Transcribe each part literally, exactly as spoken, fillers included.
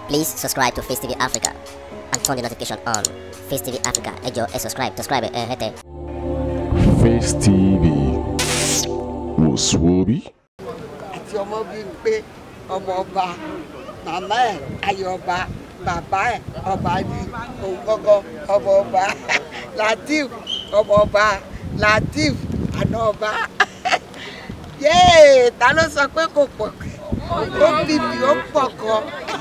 Please subscribe to Face T V Africa and turn the notification on. Face T V Africa, ẹ jọ̀ọ́ ẹ subscribe, subscribe ẹ hẹ́tẹ̀. Face T V was Wunmi. Àti ọmọ bí n pé ọmọ ọba, màmá ẹ̀ ayọ̀ ọba, bàbá ẹ̀ ọba ní òun gọ́gọ́ ọmọ ọba, Latif ọmọ ọba, Latif àná ọba. Yéè, ta ló sọ pé kò pọ̀? Ó bìbì ó pọ̀ gan.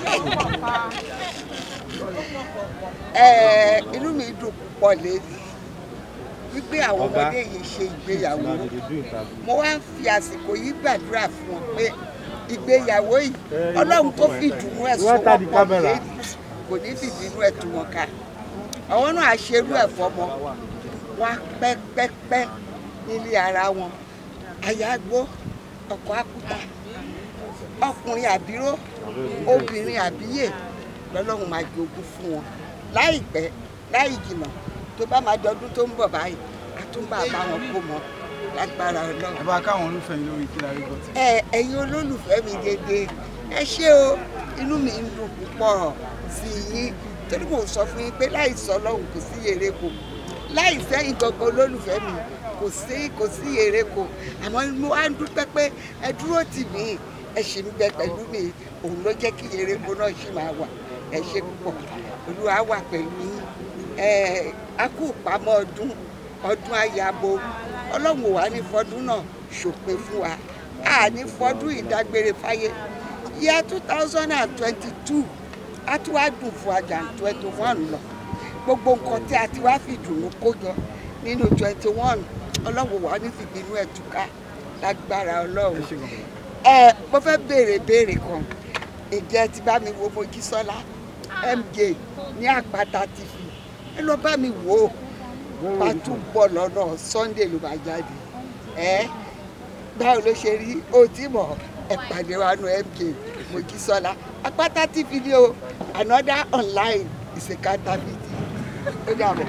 Inú mi dùn púpọ̀ lẹ́yìn wípé àwọn ọmọdé yìí ṣe ìgbéyàwó. Mo wá ń fi àsìkò yìí gbàdúrà fún wọn pé ìgbéyàwó yìí Ọlọ́run tó fi ìdùnnú ẹ̀ sọ wọ́n pọ̀ lẹ́yìn kò ní fi ìdùnnú ẹ̀ tú wọn ká. Àwọn náà àṣerú ẹ̀ fọmọ wọn á pẹ́pẹ́pẹ́ nílé ara wọn. Àyágbó ọkọ àkúta ọkùnrin àbíró obìnrin àbíyè lọ́lọ́run máa jogún fún wọn láìpẹ́ láì jìnnà tó bá máa dọdún tó ń bọ̀ báyìí àtúnbà bá wọn kó mọ lágbára Ọlọ́run. ẹ bá káwọn olólùfẹ́ yín lórí kílárí bọ́tì. ẹ ẹ̀yin olólùfẹ́ mi dédé ẹ ṣé o inú mi ń dùn púpọ̀ sí yín torí mo sọ fún yín pé láì sọ Ọlọ́run kò sí Ereko láì sẹ́yìn gangan olólùfẹ́ mi kò sí kò sí Ereko àmọ́ mo wá ń dúpẹ́ pé ẹ dúró tì mí ẹ ṣì ń bẹ pẹ̀lú mi òun ló jẹ́ kí Ereko náà ṣì máa wà ẹ ṣé púpọ̀ Olúwa wà pẹ̀lú yín ẹ a kú pamọ́ ọdún ọdún ayabo Ọlọ́run wà ní fọdún náà ṣòpin fún wa a ní fọdún ìdágbére fáyé yíya two thousand and twenty-two a tún wá dùn fún àjà twenty one lọ gbogbo nǹkan tí a ti wá fi dùnú kó jọ nínú twenty one Ọlọ́run wà ní fìbínú ẹ̀ túká lágbára Ọlọ́run ẹ mo fẹ́ béèrè béèrè kan ìjẹ́ ti bá mi wo Mojísọ́lá M J ní Àpáta T V ẹ lọ bá mi wò ó pàtó bọ̀ lọ́nà Sunday ló máa jáde ẹ báwo ló ṣe rí o tí mọ̀ ẹ pàdé wa nù M J Mojísọ́lá Àpáta T V ni o another online ìsèkátà bìtì ó dàbọ̀.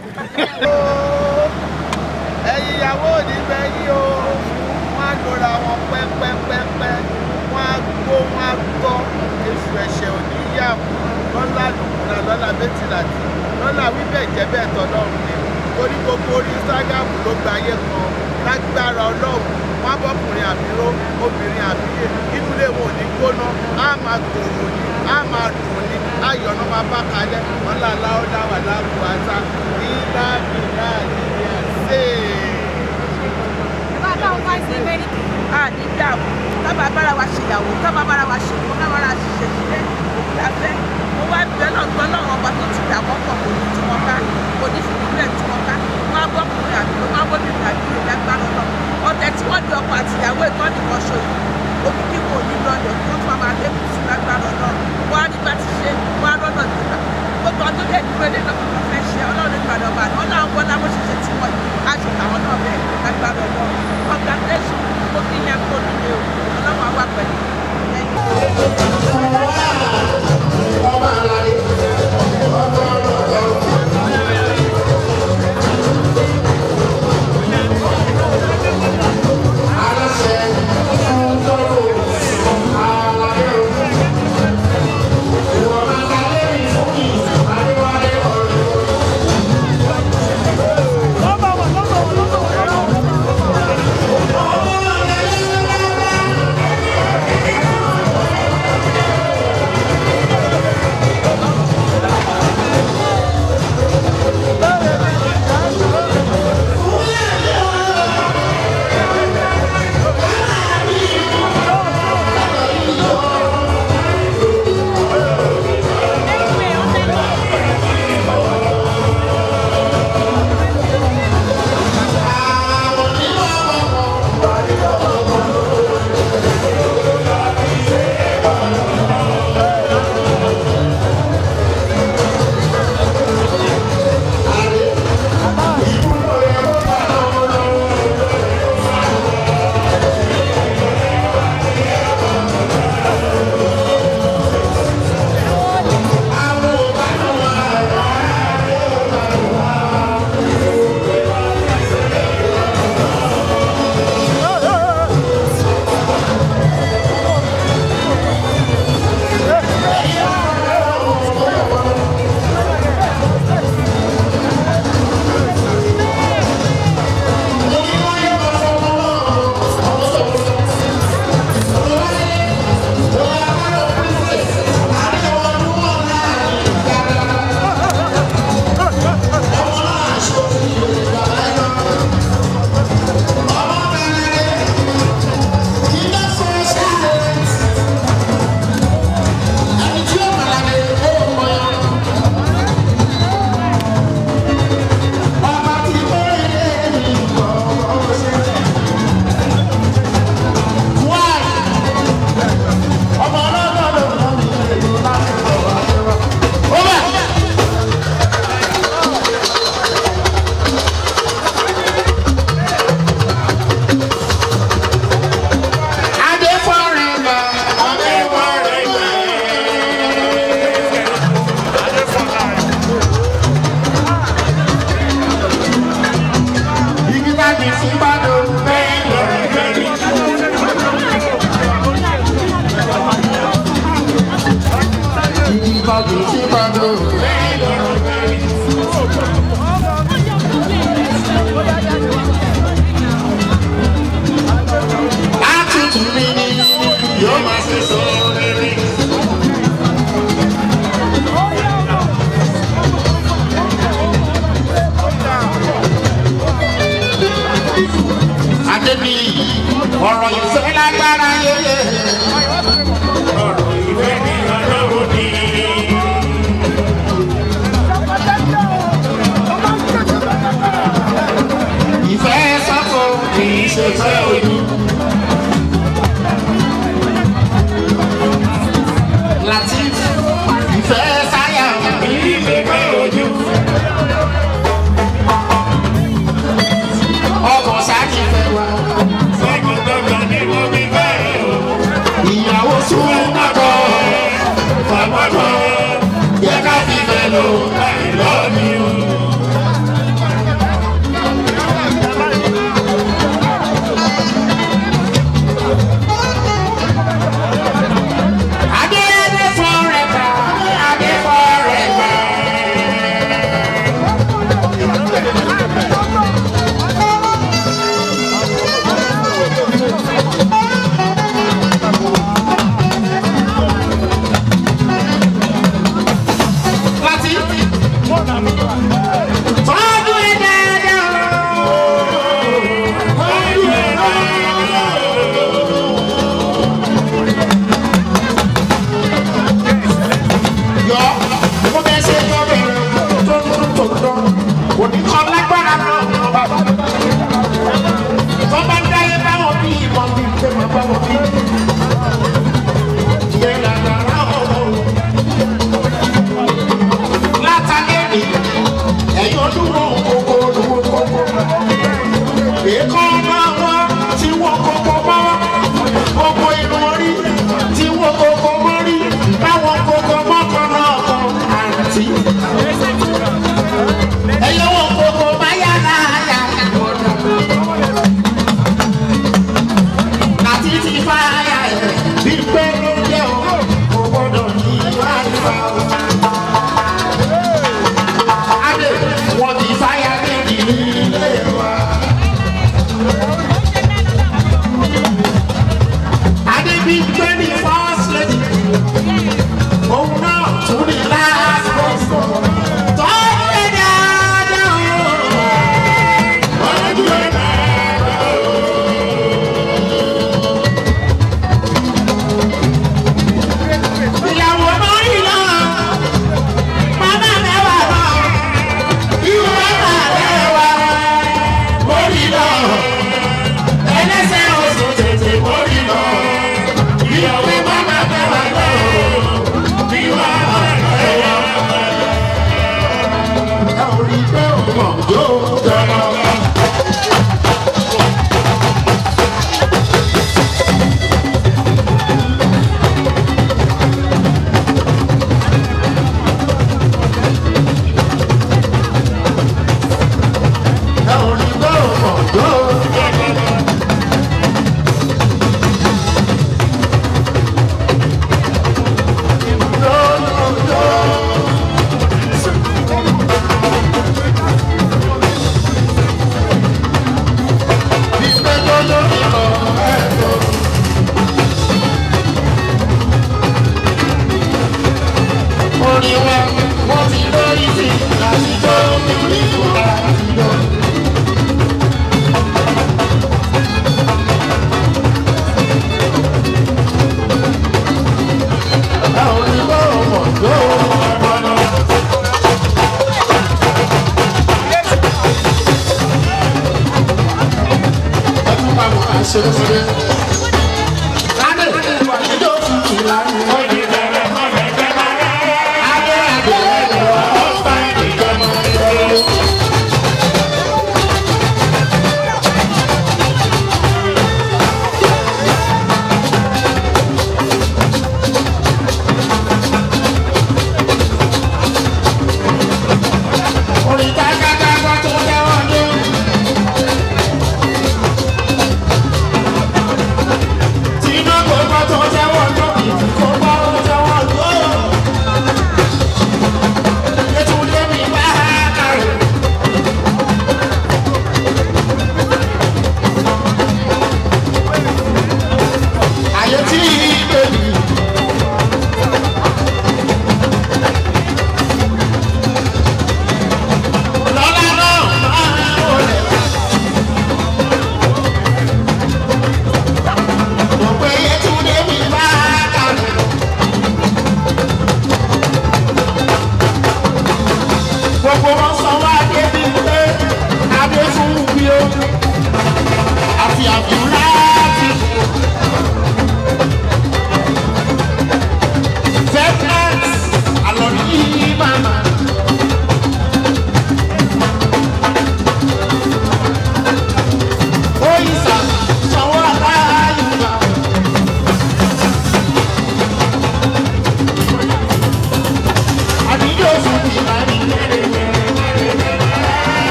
ẹ̀yin ìyàwó ò ní bẹ́ẹ̀ yí o wọ́n á lora wọn pẹ́pẹ́pẹ́pẹ́ wọ́n á gbó wọ́n á gbọ́ èṣù ẹ̀ṣẹ̀ ò ní yà lọ́la lùkùnà lọ́la bẹ́tìlàtì lọ́la wíbẹ̀ jẹ́ bẹ́ẹ̀ tọ́lọ́run ni torí gbogbo orí Instagram ló gba ayé kan lágbára Ọlọ́run wọ́n á bọ́kùnrin àbíró obìnrin àbíyè inú ilé wọn ò ní gbóná á máa gbòòrò ní á máa dùn ní ayọ̀ náà máa bá kalẹ̀ wọ́n là láwọ́ dáwà láàbù àtà nílá nílá nílá ṣe a ní dààmú kábà bára wa ṣèyàwó kábà bára wa ṣèkó kábà bára ṣiṣẹ́ sílẹ̀ ìgbàfẹ́ mo wá bẹ́ẹ̀ náà gbọ́ náà wọn bá tó ti dà kọ́kọ́ kò ní tí wọ́n ká kò ní fìdílẹ̀ tí wọ́n ká wọ́n á bọ́kùnrin àbí wọ́n á bọ́bìnrin àbí ìrìn agbára náà ọ̀tẹ̀ tí wọ́n di ọkọ àtìyàwó ìtọ́ nìkan ṣo yìí omi kí kò ní lọ́dọ̀ kí wọ́n tún máa lékún sí lágbára náà wọ́n á rí bá ti ṣe wọ́n á rọ́nà nígbà gbogbo ọdún lè dúró lé lọ́kùn tó fẹ́ ṣe ọlọ́run ìgbàdàn bá wọn náà wọ́n láwọn ṣiṣẹ́ tí wọ́n yìí á ṣe àwọn náà bẹ́ẹ̀ lágbára náà congratulation ó kí yẹn kó nílé o ọlọ́run á wà pẹ̀lú lọ́dún tí máa lò. Àtúntò mi ni yóò máa ṣe sọ lórí. Adébí ọ̀rọ̀ ìfẹ́ lágbára yẹyẹ. Ọ̀rọ̀ ìfẹ́ ní ọlọ́run ní. Ìfẹ́ sọ́kò kì í ṣe fẹ́ ojú. Latif ìfẹ́ sáyà kì í ṣe fẹ́ ojú. Ọkọ̀ sáàkì fẹ́ wá. Sọ́kùn tọ́kàn ní mo fi fẹ́ o. Ìyàwó sún mọ́tò fàmọ́tò yẹ ká fi fẹ́ lò láì lọ́ọ̀mí o. Tí wọ́n kókó mọ́rí, táwọn kókó mọ́kànlá ọ̀kan.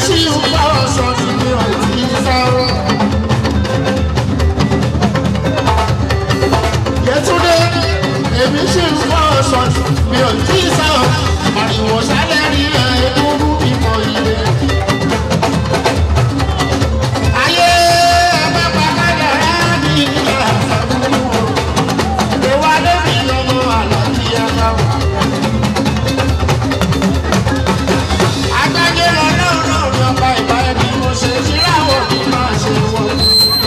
sì ń bá ọ̀sán sí mi ò tí ì sọ̀rọ̀. Yetunday èmi sì ń bá ọ̀sán mi ò tí ì sọ̀rọ̀. Àríwọ̀ sálẹ̀ rí ẹ̀ ẹ̀dúrú ìmọ̀ ilé. Ayé ẹ̀ bá pàkàdà rẹ̀ ní ìyá àbúrò. Ìwà lórí ọmọ àlàkí ẹ̀ka. Agbájé lọ náà náà ní ọba ìbá ẹni mo ṣe ṣíláwọ̀ ní máa ṣe wọ́n.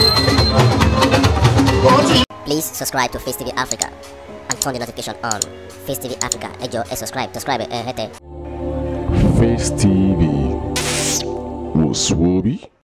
Please subscribe to Face T V Africa and turn the notification on. Face T V Africa, ẹ jọ̀ọ́ ẹ subscribe, subscribe ẹ hẹ́tẹ̀. Face T V was Swoby.